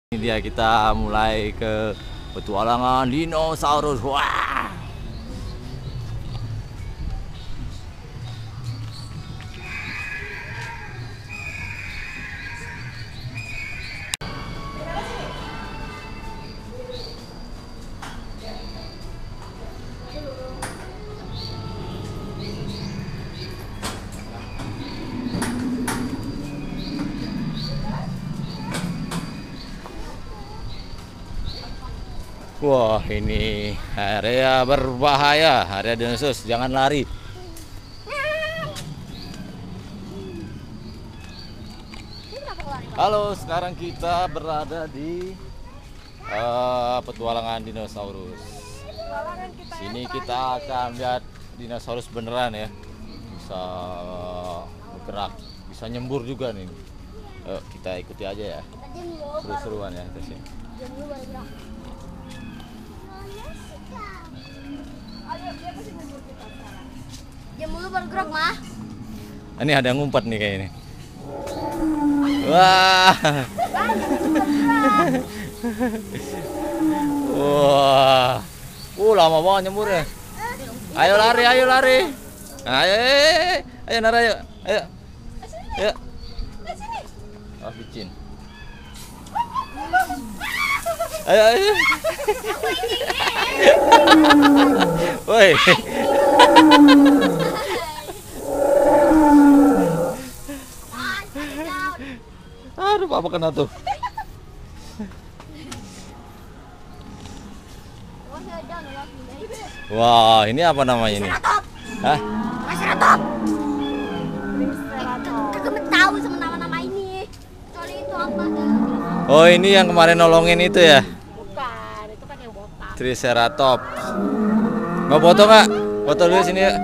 Ini dia, kita mulai ke petualangan dinosaurus. Wah. Wah, ini area berbahaya, area dinosaurus, jangan lari. Halo, sekarang kita berada di petualangan dinosaurus. Sini kita akan lihat dinosaurus beneran ya, bisa bergerak, bisa nyembur juga nih. Yuk, kita ikuti aja ya, seru-seruan ya itu sih. Jam dulu bergerak, mah. Ini ada ngumpet nih kayak ini. Wah. Wah. Lama banget nyemburnya. Ayo lari, ayo lari. Ayo, ayo Nara, ayo. Ayo. Ayo. Ah, vicin. Ayo, ayo. Woi. Aduh, apa kena tuh? Wah, ini apa namanya ini? Hah? Triceratops. Kagak tahu sama nama-nama ini. Soalnya itu apa? Oh, ini yang kemarin nolongin itu ya? Bukan, itu kan yang botak. Triceratops. Mau foto nggak? Foto dulu sini ya.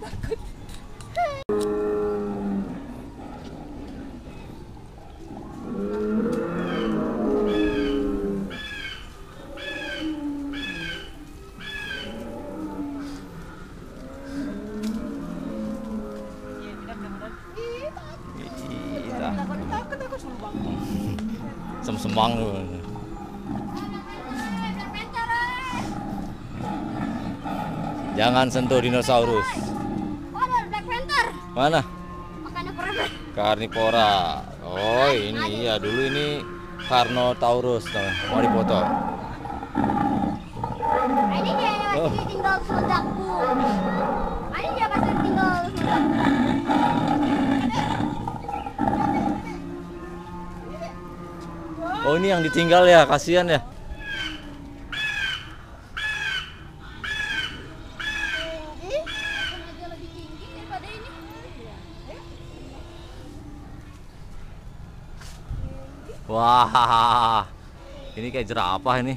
Sem-semang lu. Jangan sentuh dinosaurus. Oh, ada Black Panther. Mana? Makanya forever. Karnivora. Oh, ini ya, dulu ini Carnotaurus namanya. Mau dipoto. Ini dia yang masih tinggal selendakku. Ini dia masih tinggal selendakku. Oh, ini yang ditinggal ya, kasihan ya. Wah, ini kayak jerapah ini.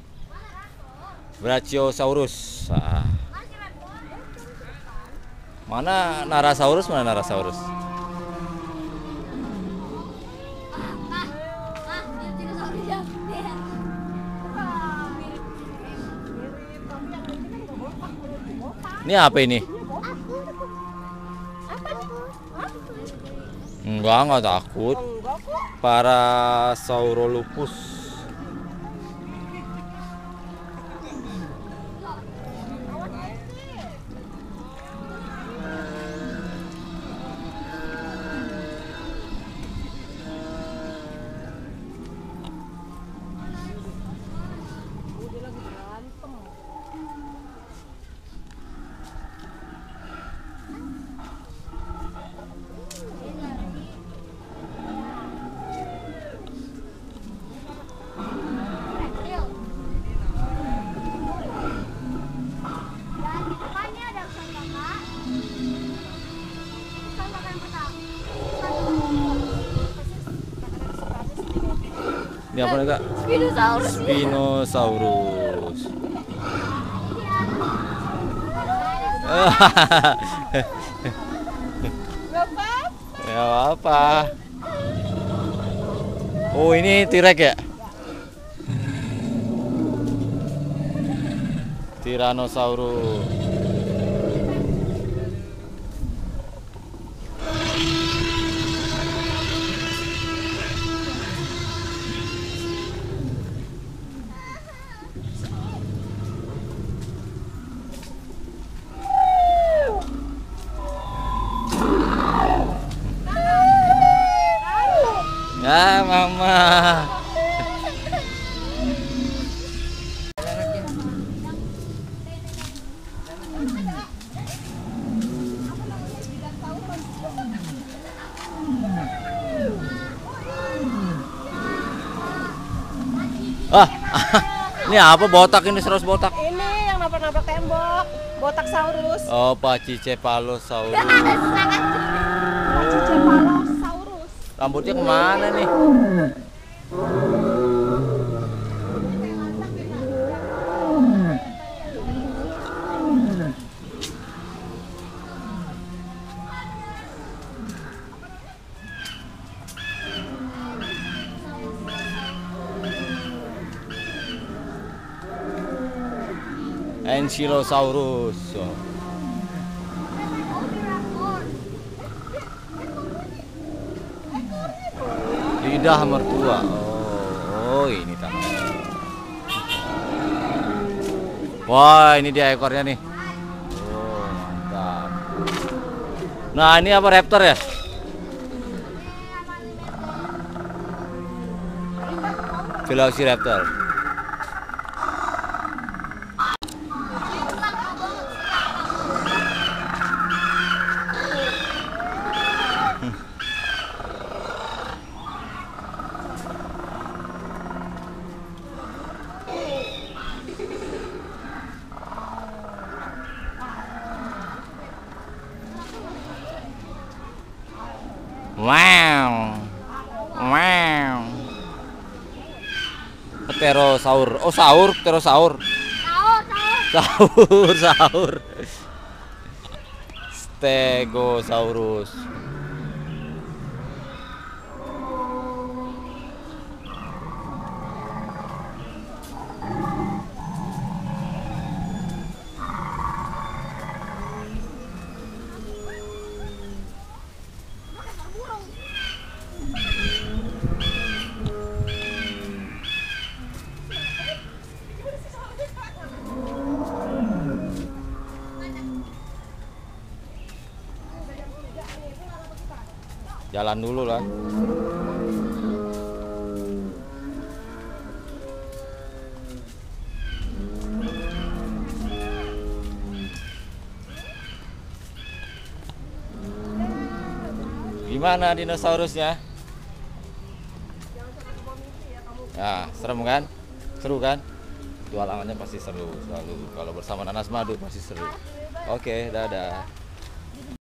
Brachiosaurus. Mana Narasaurus? Mana Narasaurus? Ini apa ini? Enggak takut. Parasaurolophus. Ini apa nih, Kak? Spinosaurus. Spinosaurus. Ya apa? Oh, ini T-Rex ya? Tyrannosaurus. mama. Ah, ini apa botak ini, serus botak? Ini yang nabrak-nabrak tembok, botak saurus. Oh, Pachycephalosaurus. Pachycephalosaurus. Rambutnya kemana nih? Ankylosaurus. Lidah mertua. Oh, ini tangannya. Wah, ini dia ekornya nih. Oh, mantap. Nah, ini apa, raptor ya? Velociraptor. Wow. Wow. Pterosaur. Oh, pterosaur. Sahur. Stegosaurus. Jalan dulu lah. Gimana dinosaurusnya? Nah, serem kan? Seru kan? Petualangannya pasti seru selalu. Kalau bersama nanas madu pasti seru. Oke, dadah.